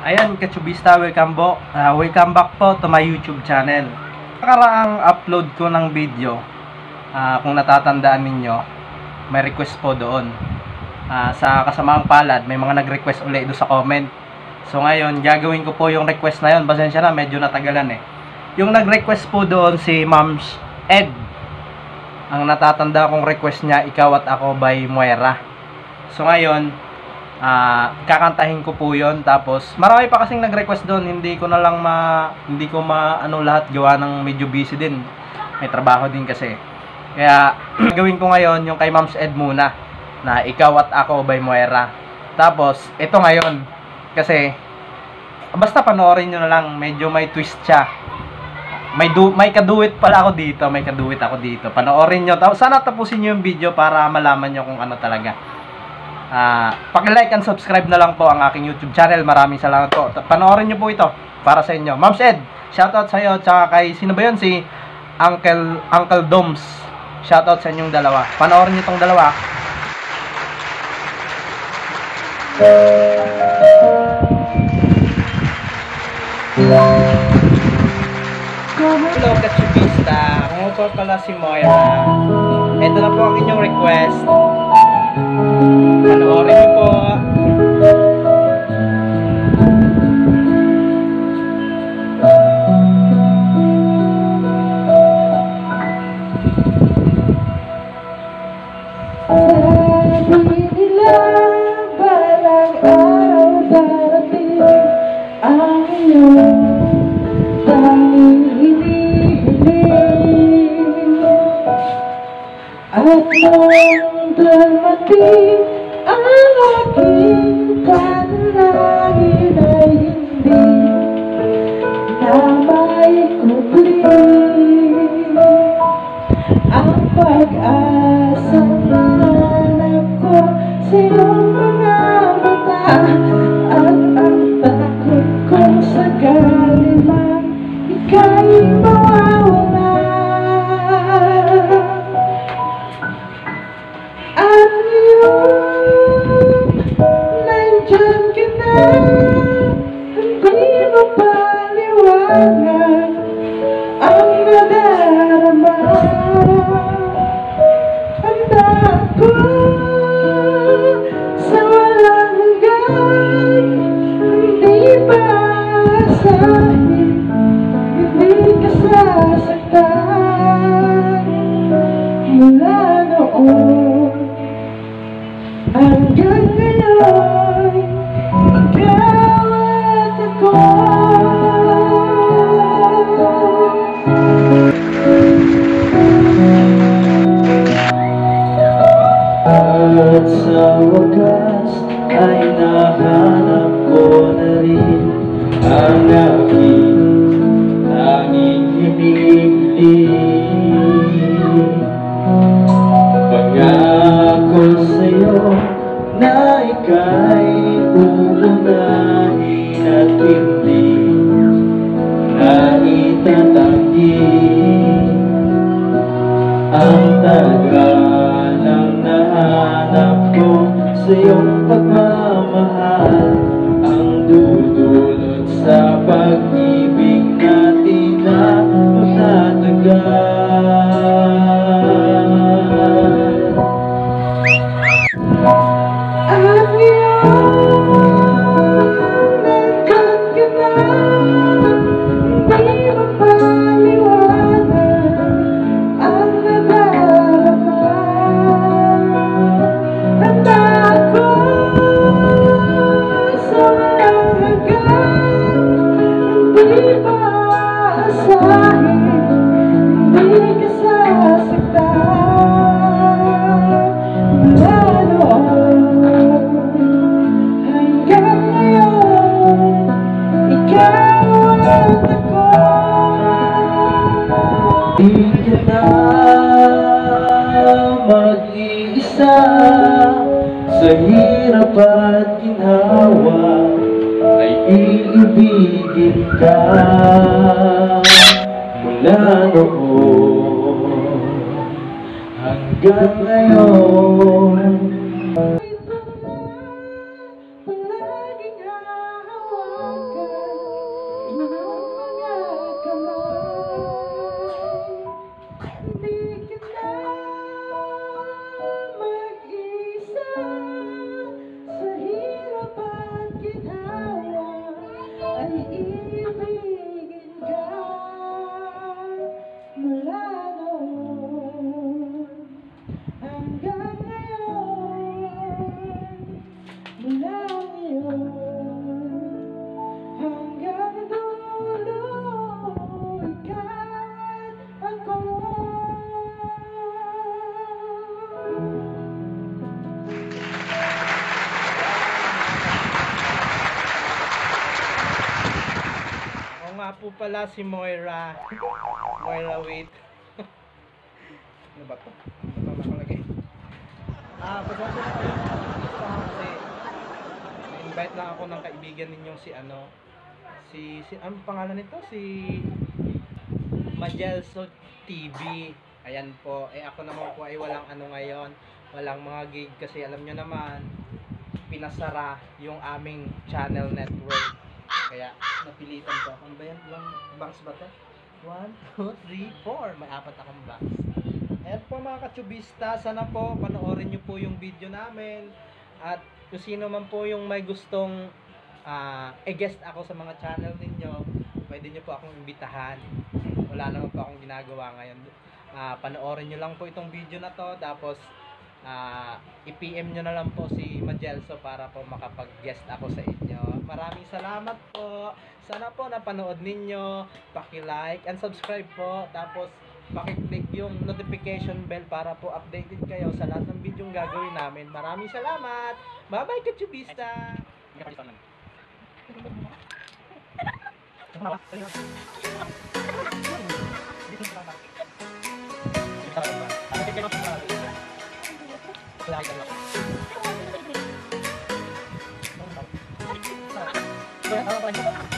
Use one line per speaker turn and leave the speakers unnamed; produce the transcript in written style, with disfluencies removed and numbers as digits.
Ayan, Kachubista, welcome back po to my YouTube channel. Nakaraang upload ko ng video, kung natatandaan ninyo, may request po doon. Sa kasamaang palad, may mga nag-request ulit doon sa comment. So ngayon, gagawin ko po yung request na yun. Pasensya na, medyo natagalan eh. Yung nag-request po doon si Mams Ed. Ang natatanda kong request niya, Ikaw at Ako by Moira. So ngayon, kakantahin ko po yon. Tapos marami pa kasing nag-request doon, hindi ko ano lahat, gawa ng medyo busy din, may trabaho din kasi. Kaya gagawin ko ngayon yung kay Mams Ed muna, na Ikaw at Ako by Moira. Tapos ito ngayon, kasi basta panoorin nyo na lang, medyo may twist siya, may kaduwit pala ako dito, panoorin nyo. Sana tapusin nyo yung video para malaman nyo kung ano talaga. Paki-like and subscribe na lang po ang aking YouTube channel. Maraming salamat po. Panoorin nyo po ito para sa inyo. Mams Ed, shoutout sa iyo. Tsaka kay, sino ba yun? Si Uncle Doms. Shoutout sa inyong dalawa. Panoorin nyo itong dalawa. Hello, Kachubista. Kung po pala si Moira, ito na po ang inyong request. Panoorin niyo po.
Sabi nila balang araw darating ang iyong tanging hinihiling. At nang dumating ang aking panalangin ay hindi na maikubli ang pag-asang nanap ko sa iyong mga mata, at ang takot ko sakali man ika'y mawawala. At ngayon, nandyan ka na, hindi mo paliwanag ang nadarama. Handa ko sa walang hanggan, hindi pa asahin, hindi ka sasaktan. Mula noon hanggang ngayon, ikaw at ako. At sa wakas ay nahanap ko na rin ang aking tanging hinihiling. Pangako sa'yo na ika'y uunahin at hindi na itatanggi ang tagal ng nahanap ko sa iyong pagmamahal, ang dudulot sa pag-ibig natin na magtatagal. At ngayon, nandyan ka na, hindi mo paliwanag ang nadarama. Handa ko sa walang hanggan, hindi pa asahin, hindi ka sasaktan. Mula noon hanggang ngayon, ikaw at ako. Di ka na mag-iisa sa hirap at ginhawa, ay iibigin ka. Mula noon hanggang ngayon, palaging hahawakan
nga po pala si Moira. Moira, wait. Ano ba to? Ano ba nakalagay? Pasensya na kayo kasi invite lang ako ng kaibigan ninyong si ano pangalan nito? Si Majelso TV. Ayan po. Ako naman po ay walang ano ngayon. Walang mga gig kasi alam nyo naman pinasara yung aming channel network. Kaya napilitan po ako. Ano ba yan? Ilang banks ba to? 1, 2, 3, 4. May 4 akong banks. Ayan po mga katsubista. Sana po panoorin nyo po yung video namin. At kung sino man po yung may gustong guest ako sa mga channel ninyo, pwede nyo po akong imbitahan. Wala naman po akong ginagawa ngayon. Panoorin nyo lang po itong video na to. Tapos i-PM nyo na lang po si Majelso para po makapag-guest ako sa inyo. Maraming salamat po. Sana po napanood ninyo. Paki-like and subscribe po. Tapos paki-click yung notification bell para po updated kayo sa lahat ng video yung gagawin namin. Maraming salamat. Bye-bye katsubista. Wala